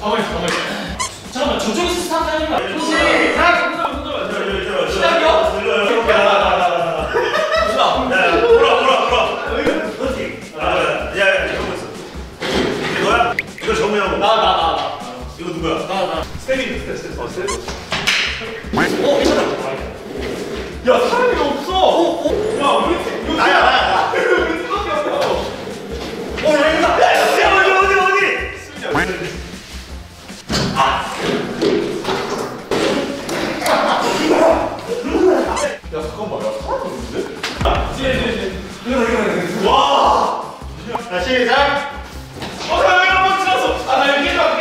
가만히 있어. 잠깐만, 저쪽에서 스타트 하는 거 아니야? 시작이요? 이거 정우형. 나. 이거 누구야? 나. 스텝이. 괜찮아. 야, 사람이 없어. 야, 왜 이렇게? 나야. 왜 수밖에 없어? 어디? 야, 잠깐만. 야, 사람이 없는데? 와! 자, 시작! 사람이 한번 지났어! 나 여기 계속 네.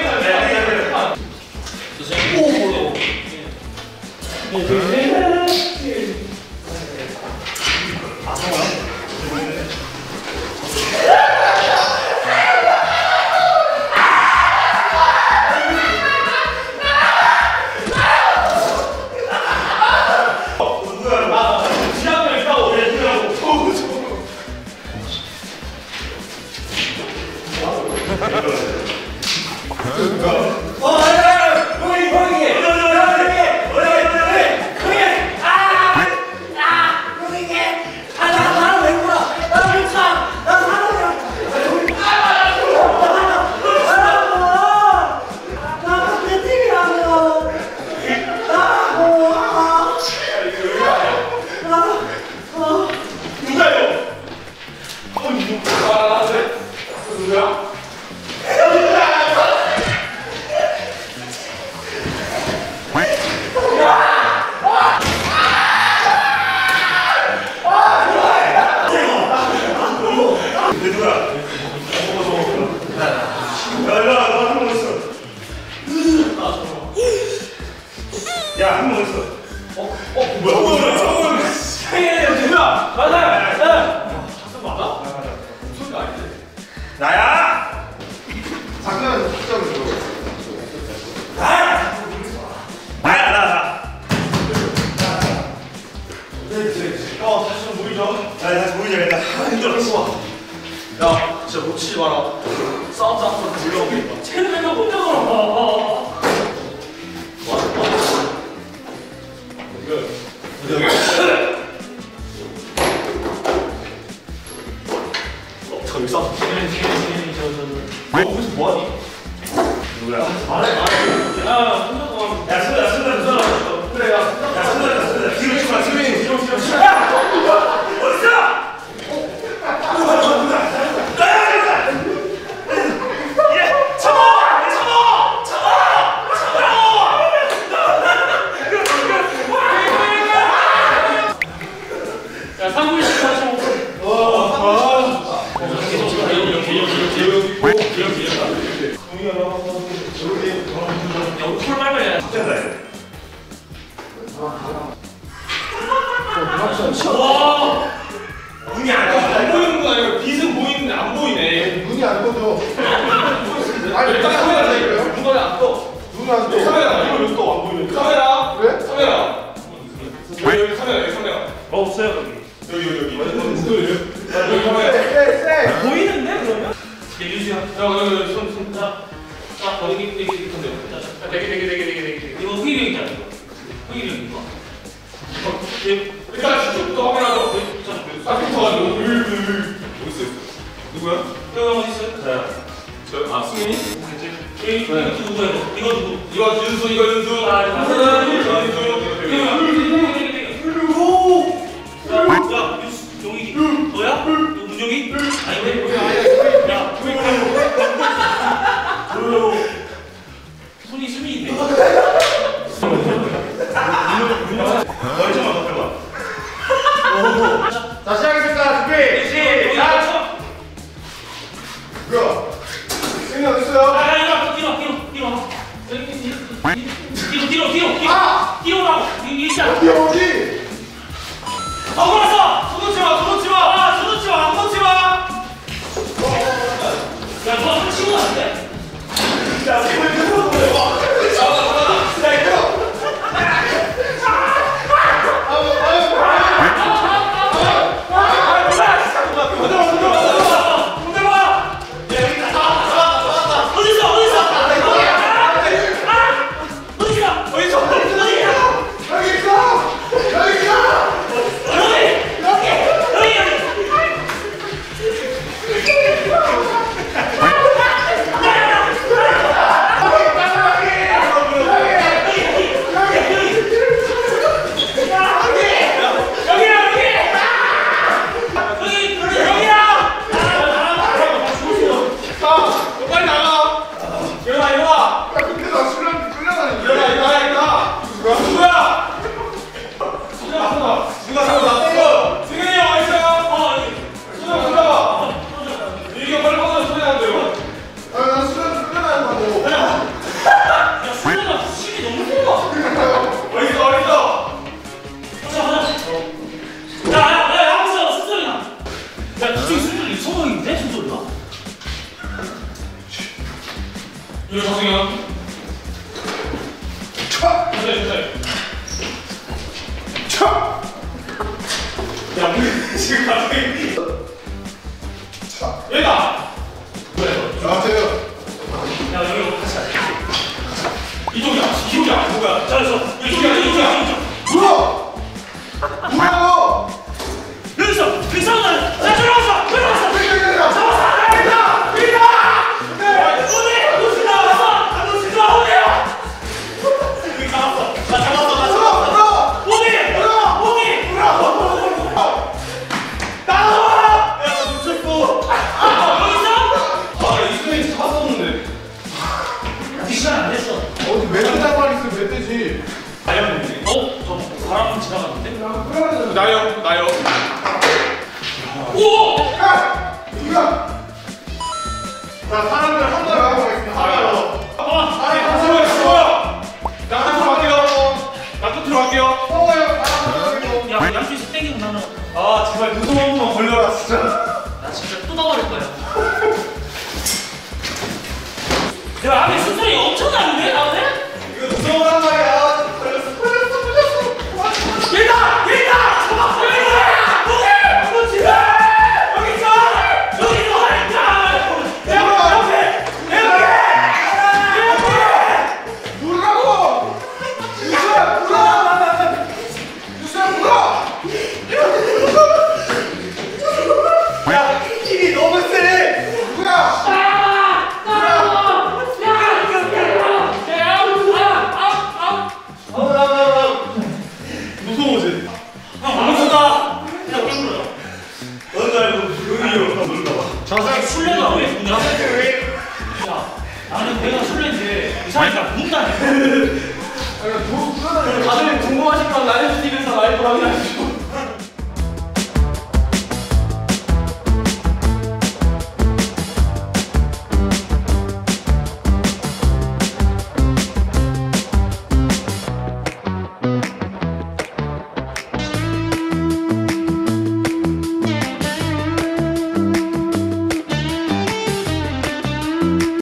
야, 한 명 있어. 뭐야? 나야! 잠깐 숙제를 줘. 나야! 다시 좀 모이죠. 다시 모이자. 힘들었어. 야, 진짜 놓치지 마라. 싸움 싸움 물려오게. 쟤는 맨날 혼자 걸어. 저기 싸움. 너 거기서 뭐하니? 누구야? 말해. 야, 혼자 걸어. 야, 승관아. 그래, 야, 승관아. 뒤로 치마. 뒤로. 야! 어딨어? 야, 3분 18초. 눈이 안 보이는 거 아니고 빛은 보이는데 안 보이네. 눈이 안 떠져. 아니, 일단 카메라 이거요? 눈이 안 떠. 눈이 안 떠. 카메라 이거 왜 또 안 보이는? 카메라. 왜? 카메라. 여기 카메라. 없어요, 여기. 여기. 여기 카메라. 쎄. 보이는데, 그러면? 유수야. 야, 여기 손. 자, 여기 건데. 되게. 이거 후기력이잖아, 이거. 후기력 이거. 일단 시초부터 확인하자. 싹부터 가지고. 여기 있어. 누구야? 형 어디 있어요? 승민이? 이거 누구야, 이거? 이거 누구? 이거 윤수. 야, 용익이. 너야? 문용이? 아닌데? 야, 손이 수미인데. 머리 좀만 더 빼봐. 자, 시작하겠습니다. 준비. 시작. 뭐야? 승리 어디 있어요? 뛰어라고. 어디 어디? 더 걸었어. 손 놓지 마. 안 놓지 마. 소형인데 소소리가? 이거 정승현. 차! 천천히. 차! 야, 우리 지금 갑자기. 차! 얘다. 나한테요. 야 여기 같이 가자. 이쪽이야. 누가? 잘했어. 이쪽이야. 뭐야? 뭐야? 여기서 그 사람들 나 들어왔어. 잡았어. 시간 안 됐어. 어디 멧돼지 빨리 있으면 멧돼지. 나영. 저 바람 지나갔는데? 나영. 오! 야! 누가? 자, 사람들 한 번에 하고 가겠습니다. 하나로. 나 끝으로 갈게요. 성호요, 바람 야 양쪽에서 땡기고 나는 아, 제발 눈썹 한 번만 걸려라, 진짜. 나 진짜 뜯어버릴 거야. 야 안에 수술이 엄청 나는데 나한테? 이거 무서워란 말이야. 걸렸어. 얘다! 잡아! 너 집에! 여기 있어! 여기 누르라고! 유수야, 물어! 유수야, 물어! 야, 힘이 너무 세! 누구야? 무서워지? 아무수다! 그냥 깨물어. 뭔지 알고 여기요. 자세 술래가 왜 부냐? 야 나는 내가 술래인데 이 사람이 나 문다네.